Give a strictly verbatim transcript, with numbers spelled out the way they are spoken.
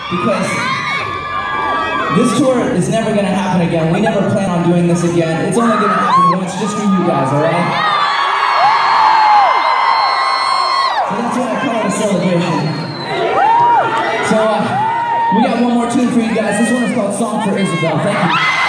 because this tour is never going to happen again. We never plan on doing this again. It's only going to happen once just for you guys, alright? So that's why I call it a celebration. So uh, we got one more tune for you guys. This one is called Song for Isabelle. Thank you.